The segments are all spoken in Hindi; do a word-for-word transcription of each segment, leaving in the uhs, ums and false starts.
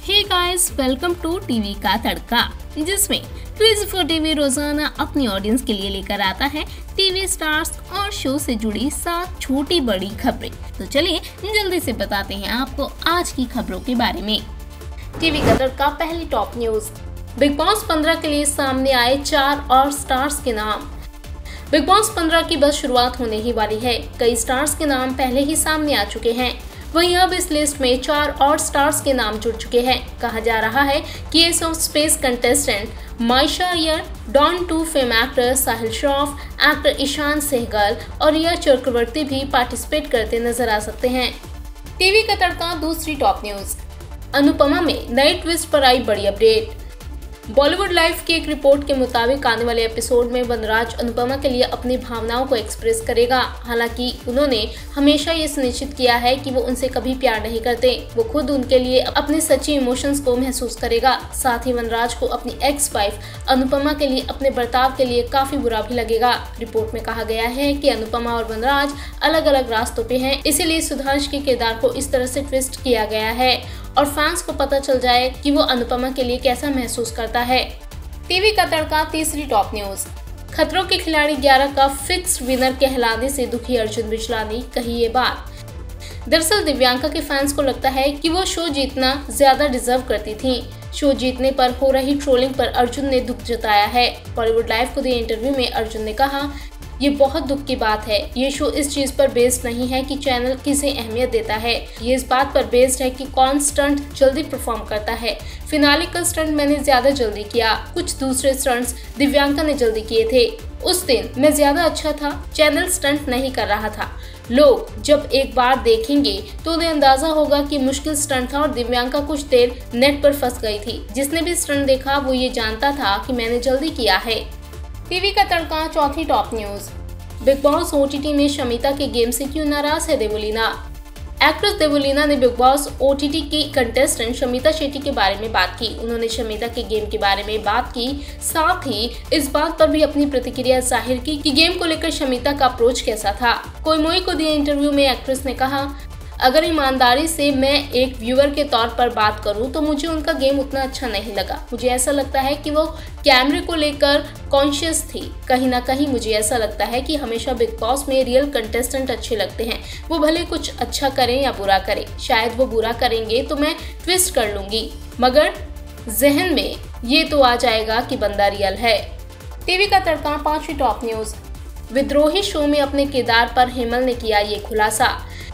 Hey guys, welcome to TV का तड़का, जिसमें क्रेजी फॉर टीवी रोजाना अपनी ऑडियंस के लिए लेकर आता है टीवी स्टार्स और शो से जुड़ी सात छोटी बड़ी खबरें। तो चलिए जल्दी से बताते हैं आपको आज की खबरों के बारे में। टीवी का तड़का पहली टॉप न्यूज। बिग बॉस पंद्रह के लिए सामने आए चार और स्टार्स के नाम। बिग बॉस पंद्रह की बस शुरुआत होने ही वाली है। कई स्टार्स के नाम पहले ही सामने आ चुके हैं। वहीं अब इस लिस्ट में चार और स्टार्स के नाम जुड़ चुके हैं। कहा जा रहा है कि ace of space contestant Maisha Iyer, Don two fame actor Sahil Shroff, actor Ishaan Sehgal और रिया चक्रवर्ती भी पार्टिसिपेट करते नजर आ सकते हैं। टीवी का तड़का दूसरी टॉप न्यूज। अनुपमा में नई ट्विस्ट पर आई बड़ी अपडेट। बॉलीवुड लाइफ की एक रिपोर्ट के मुताबिक आने वाले एपिसोड में वनराज अनुपमा के लिए अपनी भावनाओं को एक्सप्रेस करेगा। हालांकि उन्होंने हमेशा ये सुनिश्चित किया है कि वो उनसे कभी प्यार नहीं करते। वो खुद उनके लिए अपने सच्चे इमोशंस को महसूस करेगा। साथ ही वनराज को अपनी एक्स वाइफ अनुपमा के लिए अपने बर्ताव के लिए काफी बुरा भी लगेगा। रिपोर्ट में कहा गया है कि अनुपमा और वनराज अलग अलग रास्तों पे हैं, इसीलिए सुधांश के किरदार को इस तरह से ट्विस्ट किया गया है और फैंस को पता चल जाए कि वो अनुपमा के लिए कैसा महसूस करता है। टीवी का तड़का तीसरी टॉप न्यूज। खतरों के खिलाड़ी ग्यारह का फिक्स्ड विनर कहलाने से दुखी अर्जुन बिजलानी, कही ये बात। दरअसल दिव्यांका के फैंस को लगता है कि वो शो जीतना ज्यादा डिजर्व करती थी। शो जीतने पर हो रही ट्रोलिंग पर अर्जुन ने दुख जताया है। बॉलीवुड लाइव को दिए इंटरव्यू में अर्जुन ने कहा, ये बहुत दुख की बात है। ये शो इस चीज पर बेस्ड नहीं है कि चैनल किसे अहमियत देता है। ये इस बात पर बेस्ड है कि कौन स्टंट जल्दी परफॉर्म करता है। फिनाले का स्टंट मैंने ज्यादा जल्दी किया, कुछ दूसरे स्टंट्स दिव्यांका ने जल्दी किए थे। उस दिन मैं ज्यादा अच्छा था, चैनल स्टंट नहीं कर रहा था। लोग जब एक बार देखेंगे तो उन्हें अंदाजा होगा कि मुश्किल स्टंट था और दिव्यांका कुछ देर नेट पर फंस गई थी। जिसने भी स्टंट देखा वो ये जानता था कि मैंने जल्दी किया है। टीवी का तड़का चौथी top news. Bigg Boss OTT में शमिता के गेम से क्यों नाराज है देवोलीना। एक्ट्रेस देवोलीना ने बिग बॉस ओटीटी की कंटेस्टेंट शमिता शेट्टी के बारे में बात की। उन्होंने शमिता के गेम के बारे में बात की, साथ ही इस बात पर भी अपनी प्रतिक्रिया जाहिर की कि गेम को लेकर शमिता का अप्रोच कैसा था। कोई को दिए इंटरव्यू में एक्ट्रेस ने कहा, अगर ईमानदारी से मैं एक व्यूअर के तौर पर बात करूं तो मुझे उनका गेम उतना अच्छा नहीं लगा। मुझे ऐसा लगता है कि वो कैमरे को लेकर कॉन्शियस थी। कहीं ना कहीं मुझे ऐसा लगता है कि हमेशा बिग बॉस में रियल कंटेस्टेंट अच्छे लगते हैं। वो भले कुछ अच्छा करें या बुरा करें, शायद वो बुरा करेंगे तो मैं ट्विस्ट कर लूंगी, मगर जहन में ये तो आ जाएगा कि बंदा रियल है। टीवी का तड़का पांचवी टॉप न्यूज। विद्रोही शो में अपने किरदार पर हेमल ने किया ये खुलासा।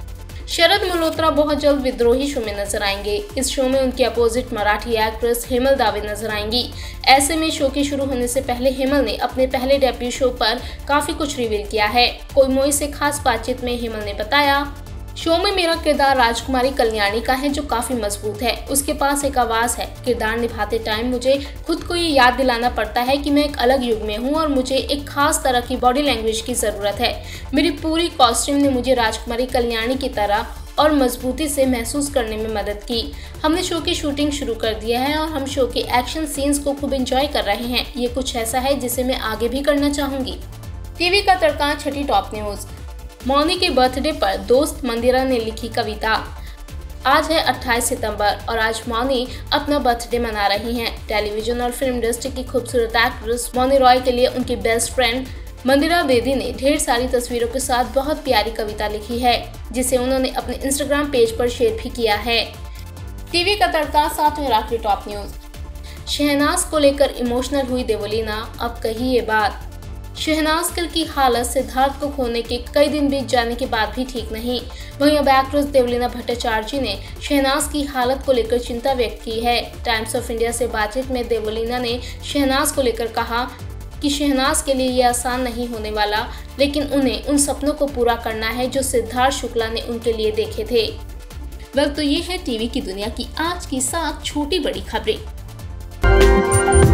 शरद मल्होत्रा बहुत जल्द विद्रोही शो में नजर आएंगे। इस शो में उनकी अपोजिट मराठी एक्ट्रेस हेमल दावे नजर आएंगी। ऐसे में शो के शुरू होने से पहले हेमल ने अपने पहले डेब्यू शो पर काफी कुछ रिवील किया है। कोई से खास बातचीत में हेमल ने बताया, शो में मेरा किरदार राजकुमारी कल्याणी का है जो काफी मजबूत है। उसके पास एक आवाज है। किरदार निभाते टाइम मुझे खुद को ये याद दिलाना पड़ता है कि मैं एक अलग युग में हूँ और मुझे एक खास तरह की बॉडी लैंग्वेज की जरूरत है। मेरी पूरी कॉस्ट्यूम ने मुझे राजकुमारी कल्याणी की तरह और मजबूती से महसूस करने में मदद की। हमने शो की शूटिंग शुरू कर दिया है और हम शो के एक्शन सीन्स को खूब एंजॉय कर रहे हैं। ये कुछ ऐसा है जिसे मैं आगे भी करना चाहूंगी। टीवी का तड़का छठी टॉप न्यूज। मौनी के बर्थडे पर दोस्त मंदिरा ने लिखी कविता। आज है अट्ठाईस सितंबर और आज मौनी अपना बर्थडे मना रही हैं। टेलीविजन और फिल्म इंडस्ट्री की खूबसूरत एक्ट्रेस मौनी रॉय के लिए उनकी बेस्ट फ्रेंड मंदिरा बेदी ने ढेर सारी तस्वीरों के साथ बहुत प्यारी कविता लिखी है, जिसे उन्होंने अपने इंस्टाग्राम पेज पर शेयर भी किया है। टीवी का तड़का सातवीं आखिरी टॉप न्यूज। शहनाज को लेकर इमोशनल हुई देवोलीना, अब कही ये बात। शहनाज गिल की हालत सिद्धार्थ को खोने के कई दिन बीत जाने के बाद भी ठीक नहीं। वहीं अब एक्ट्रेस देवलीना भट्टाचार्य ने शहनाज की हालत को लेकर चिंता व्यक्त की है। टाइम्स ऑफ इंडिया से बातचीत में देवलीना ने शहनाज को लेकर कहा कि शहनाज के लिए ये आसान नहीं होने वाला, लेकिन उन्हें उन सपनों को पूरा करना है जो सिद्धार्थ शुक्ला ने उनके लिए देखे थे। वक्त तो ये है टीवी की दुनिया की आज की सात छोटी बड़ी खबरें।